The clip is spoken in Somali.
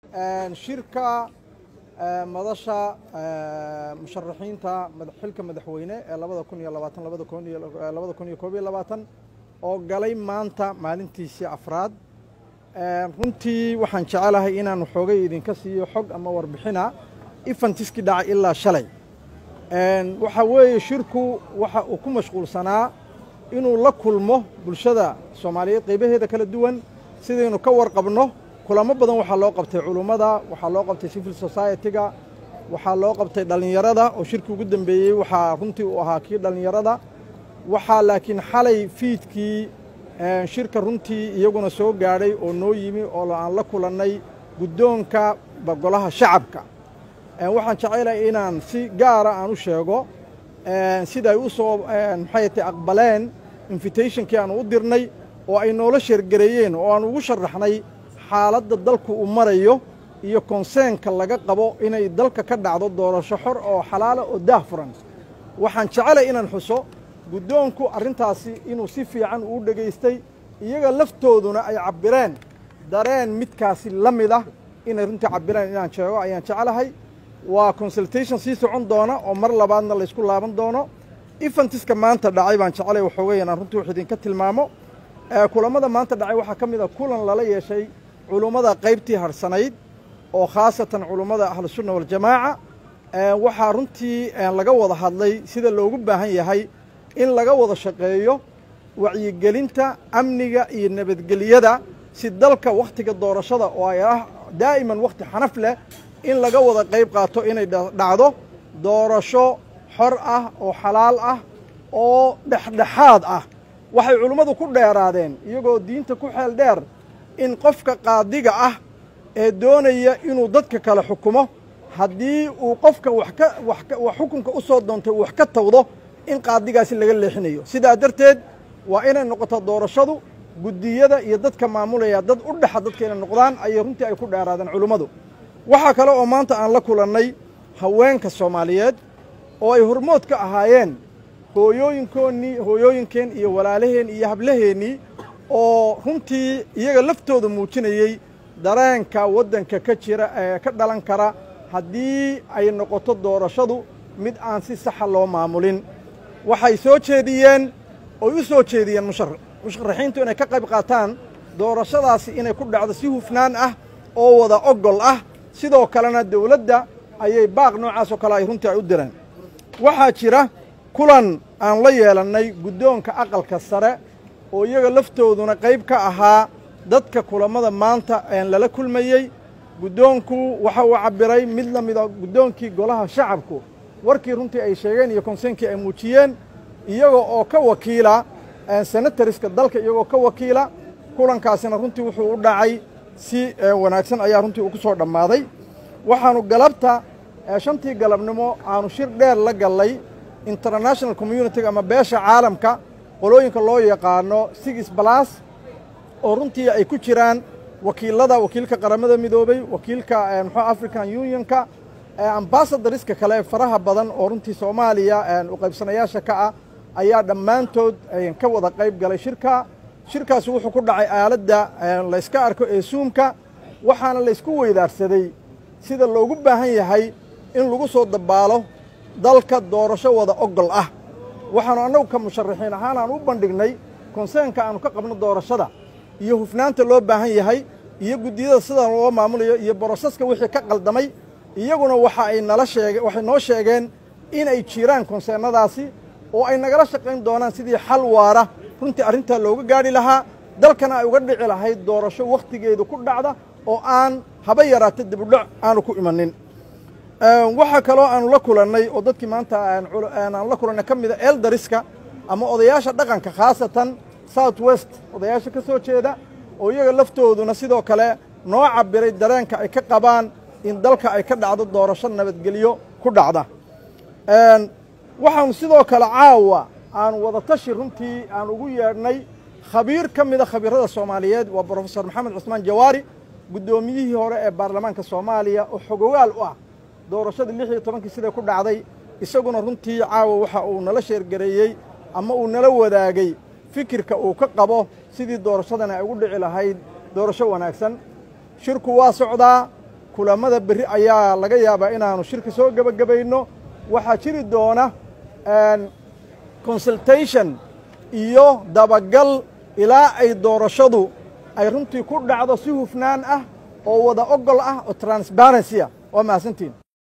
shirka madasha musharaxiinta xilka madaxweyne ee 2022 oo galay maanta maalintiisii afraad. runtii waxaan jecelahay inaan xoogay idinka siiyo xog ama warbixina ifantiski dhacay ilaa shalay. waxa weeye shirku waxa uu ku mashquulsanaa inuu la kulmo bulshada Soomaaliyeed qaybaheeda kala duwan sidaynu ka warqabno. kulamo badan waxaa loo qabtay culimada, waxaa loo qabtay civil society-ga, waxaa loo qabtay dhalinyarada oo shirkii ugu dambeeyey waxaa runtii uu ahaa kii dhalinyarada. waxaa laakiin xalay fiidkii shirka runtii iyaguna soo gaadhay oo noo yimi oo aan la kulannay guddoonka golaha shacabka. waxaan jecelahay inaan si gaara aan u sheego sida ay u soo maxay tahay aqbaleen invitationkii aan u dirnay oo ay noola sheergareeyeen oo aan ugu sharaxnay xaaladda dalku uu marayo iyo konseenka laga qabo inay dalka ka dhacdo doorasho xor oo xalaala oo daahfuran. waxaan jecelahay inaan xuso guddoonku arrintaasi inuu si fiican u dhageystay, iyaga laftooduna ay cabbireen dareen midkaasi la mid ah inay runtii cabbireen inaan sheego ayaan jecelahay. waa consultation sii socon doona oo mar labaadna la isku laaban doono. ifantiska maanta dhacay baan jecelahay waxoogay inaan runtii wax idinka tilmaamo. kulamada maanta dhacay waxaa ka mid ah kulan lala yeeshay culummada qaybtii harsanayd oo khaasatan culummada ahlusunna waljamaaca. waxaa runtii laga wada hadlay sida loogu baahan yahay in laga wada shaqeeyo wacyigelinta amniga iyo nabadgelyada si dalka wakhtiga doorashada oo ay ah daa'iman wakhti xanaf leh in laga wada qayb qaato inay dhacdo doorasho xor ah oo xalaal ah oo dhexdhexaad ah. waxay culummadu ku dheeraadeen iyagoo diinta ku xeel dheer in qofka qaadiga ah ee doonaya inuu dadka kale xukumo haddii uu qofka wax xukunka u soo doontay wax ka tawdo in qaadigaasi laga leexinayo. sidaa darteed waa inay noqoto doorashadu guddiyada iyo dadka maamulaya dad u dhexa dadka inay noqdaan ayay runtii ay ku dheeraadeen culummadu. waxaa kale oo maanta aan la kulannay haweenka Soomaaliyeed oo ay hormood ka ahaayeen hooyooyinkeen iyo walaalaheen iyo hablaheennii oo runtii iyaga laftooda muujinayey dareenka waddanka ka jira ee ka dhalan kara haddii ay noqoto doorashadu mid aan si saxa loo maamulin. waxay soo jeediyeen oy u soo jeediyeen musharaxiintu inay ka qayb qaataan doorashadaasi inay ku dhacdo si hufnaan ah oo wada ogol ah. sidoo kalena dawladda ayay baaq noocaas oo kale ay runtii ay u direen. waxaa jira kulan aan la yeelannay guddoonka aqalka sare oo iyaga laftooduna qayb ka ahaa dadka kulamada maanta lala kulmayey. guddoonku waxa uu cabbiray mid la mida guddoonkii golaha shacabku warkii runtii ay sheegeen iyo konseenkii ay muujiyeen iyaga oo ka wakiila senatariska dalka iyagoo ka wakiila. kulankaasina runtii wuxuu u dhacay si wanaagsan ayaa runtii uu ku soo dhammaaday. waxaanu galabta 5tii galabnimo aanu shir dheer la gallay international community ama beesha caalamka qolooyinka loo yaqaano 6+ oo runtii ay ku jiraan wakiilka qaramada midoobay, wakiilka African Unionka, ambassadorska kale faraha badan oo runtii Soomaaliya u qaybsanayaasha ka ah ayaa dhammaantood ka wada qayb galay shirkaasi wuxuu ku dhacay aaladda la iska arko ee Zoom-ka. waxaana la isku weydaarsaday sida loogu baahan yahay in lagu soo dabaalo dalka doorasho wada ogol ah. waxaanu annagu ka musharaxiin ahaan aan u bandhignay konseenka aanu ka qabno doorashada iyo hufnaanta loo baahan yahay iyo guddiyada sida loo maamulayo iyo boroseska wixii ka qaldamay. iyaguna waxay noo sheegeen inay jiraan konseennadaasi oo ay nagala shaqayn doonaan sidii xal waara runtii arrintaa looga gaadhi lahaa dalkana ay uga dhici lahayd doorasho wakhtigeedu ku dhacda oo aan haba yaraata dibudhac aanu ku imanin. waxaa kaloo aanu la kulannay oo dadkii maanta aan la kulannay ka mida eldariska ama odayaasha dhaqanka khaasatan south west odayaasha ka soo jeeda oo iyaga laftooduna sidoo kale noo cabbiray dareenka ay ka qabaan in dalka ay ka dhacdo doorasho nabadgelyo ku dhacda. waxaanu sidoo kale caawa aanu wada tashi runtii aan ugu yeedhnay khabiir ka mida khabiirada Soomaaliyeed waa Professor Maxamed Cusmaan Jawaari, guddoomiyihii hore ee baarlamaanka Soomaaliya oo xogogaal u ah doorashada 16 sida ku dhacday. isaguna runtii caawa waxa uu nala sheergareeyey ama uu nala wadaagay fikirka uu ka qabo sidii doorashadana ay ugu dhici lahayd doorasho wanaagsan. shirku waa socdaa kulamada berri ayaa laga yaabaa inaanu shirka soo gebagabayno waxaa jiri doona consultation iyo dabagal ilaa ay doorashadu ay runtii ku dhacdo si hufnaan ah oo wada ogol ah oo transparency ah waa mahadsantiin